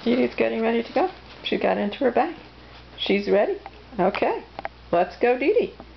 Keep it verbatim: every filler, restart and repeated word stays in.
Dee Dee's getting ready to go. She got into her bag. She's ready. Okay, let's go, Dee Dee.